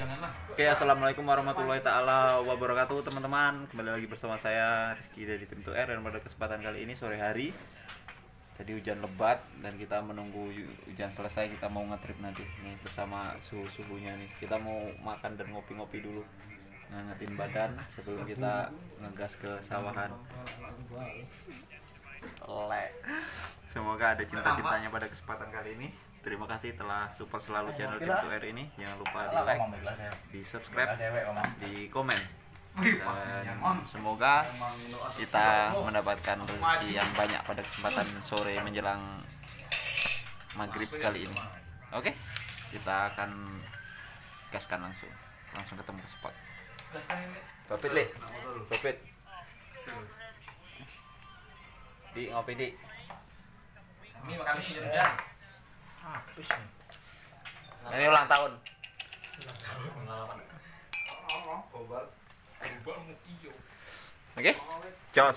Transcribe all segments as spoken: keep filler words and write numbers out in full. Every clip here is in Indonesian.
janganlah. Oke, assalamualaikum warahmatullahi taala wabarakatuh teman-teman. Kembali lagi bersama saya Rizky dari tim dua R, dan pada kesempatan kali ini sore hari tadi hujan lebat dan kita menunggu hujan selesai, kita mau ngetrip nanti nih bersama suhu-suhunya nih. Kita mau makan dan ngopi-ngopi dulu, ngangetin badan sebelum kita ngegas ke sawahan. Lek. Semoga ada cinta-cintanya pada kesempatan kali ini. Terima kasih telah support selalu channel Tim dua R ini. Jangan lupa di like, di subscribe, di komen. Dan semoga kita mendapatkan rezeki yang banyak pada kesempatan sore menjelang maghrib kali ini. Oke, kita akan gaskan langsung. Langsung ketemu ke spot. Babit, Le. Babit. Di ngopi, Di. Ini makan hujan. Habis nih. Ini ulang tahun. Oke, jos.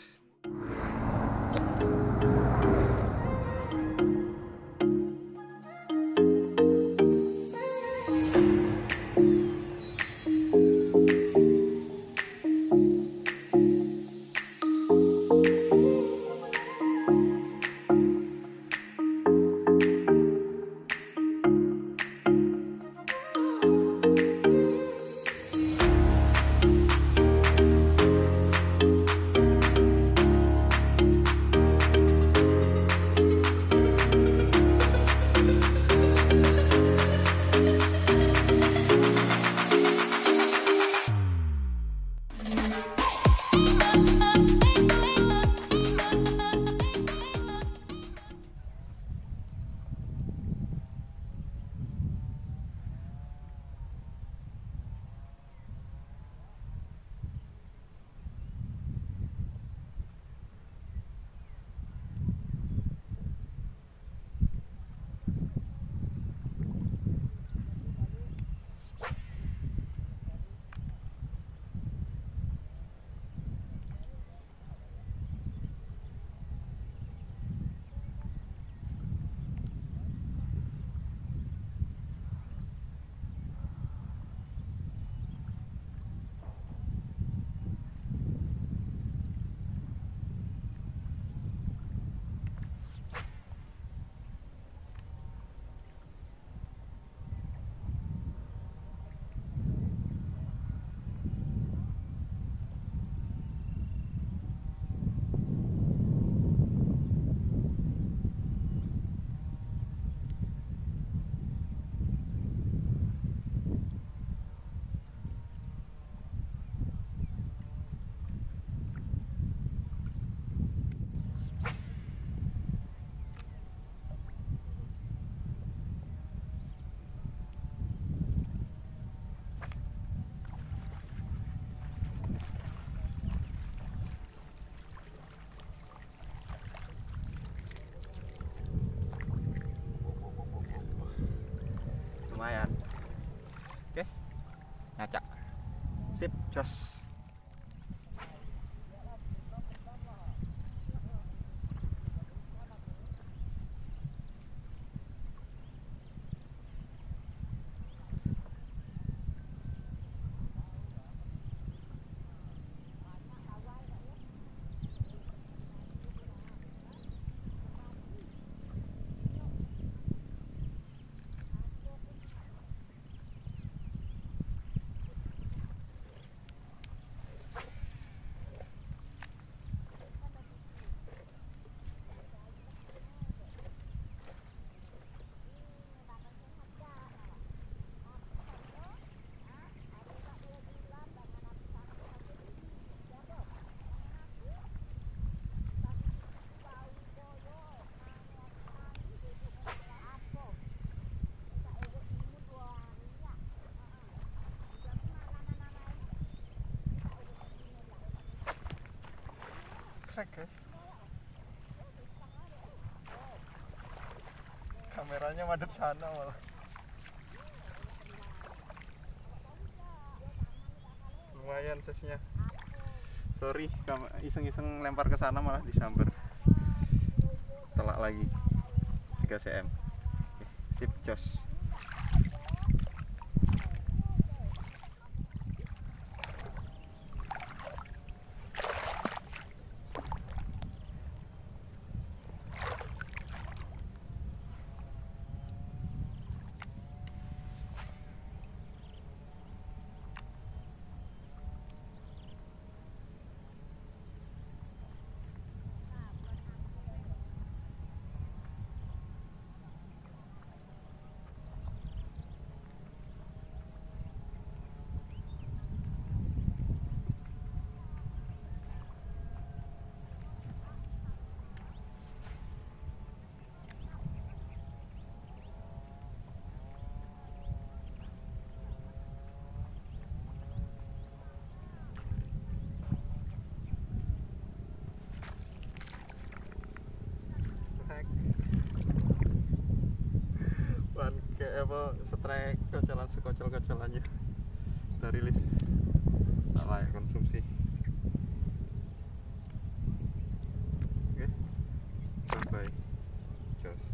Lumayan. Oke, ngacak. Sip, jos. Strike, guys. Kameranya madep sana malah. Lumayan size-nya. Sorry, iseng-iseng lempar ke sana malah disamber. Telak lagi. tiga sentimeter. Oke, sip, jos. coba strike kocolan sekocol-kocolannya kita rilis, tak layak konsumsi. Oke, bye bye, jos.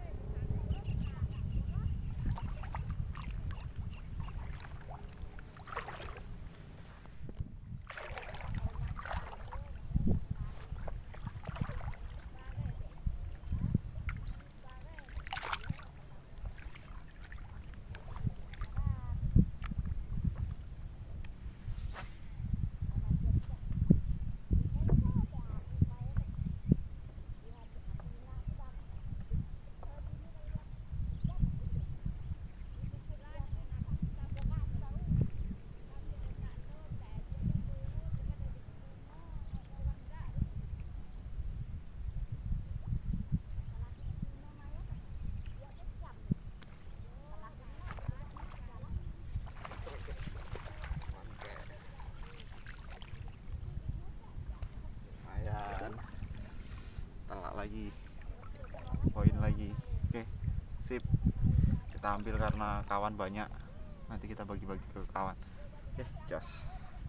Lagi poin lagi. Oke, sip, kita ambil karena kawan banyak, nanti kita bagi-bagi ke kawan. Oke, jos.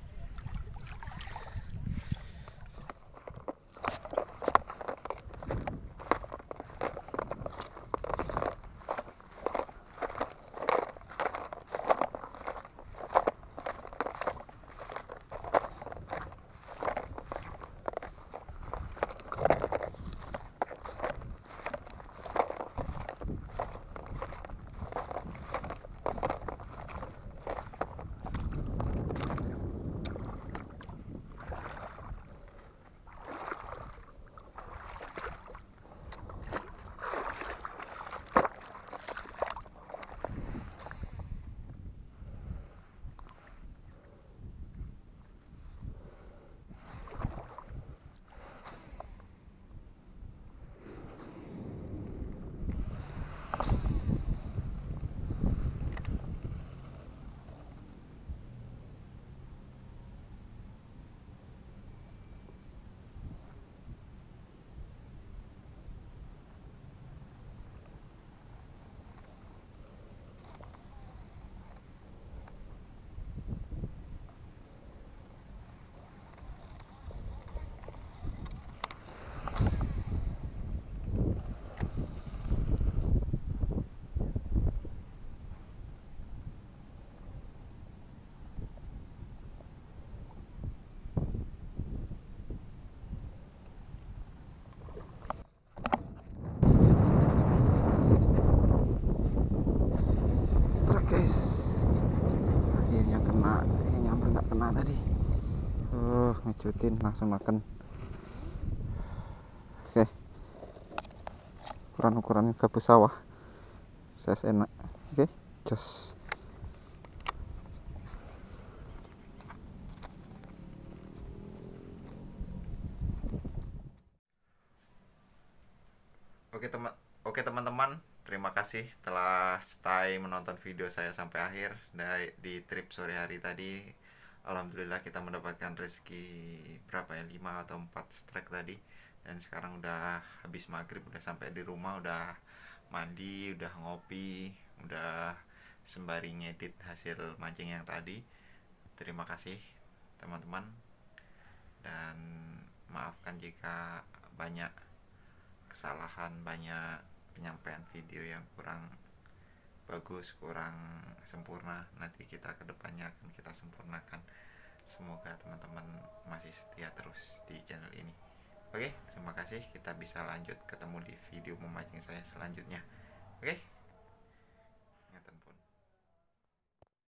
Guys, akhirnya kena, yang nyamper nggak kena tadi. Uh, ngecutin langsung makan. Oke, ukuran-ukurannya gabus sawah, size enak. Oke, jos. Oke teman, oke teman-teman. Terima kasih telah stay menonton video saya sampai akhir. Di trip sore hari tadi, alhamdulillah kita mendapatkan rezeki berapa ya, lima atau empat strike tadi. Dan sekarang udah habis maghrib, udah sampai di rumah, udah mandi, udah ngopi, udah sembari ngedit hasil mancing yang tadi. Terima kasih teman-teman, dan maafkan jika banyak kesalahan, banyak penyampaian video yang kurang bagus, kurang sempurna. Nanti kita kedepannya akan kita sempurnakan. Semoga teman-teman masih setia terus di channel ini. Oke, terima kasih. Kita bisa lanjut ketemu di video memancing saya selanjutnya. Oke.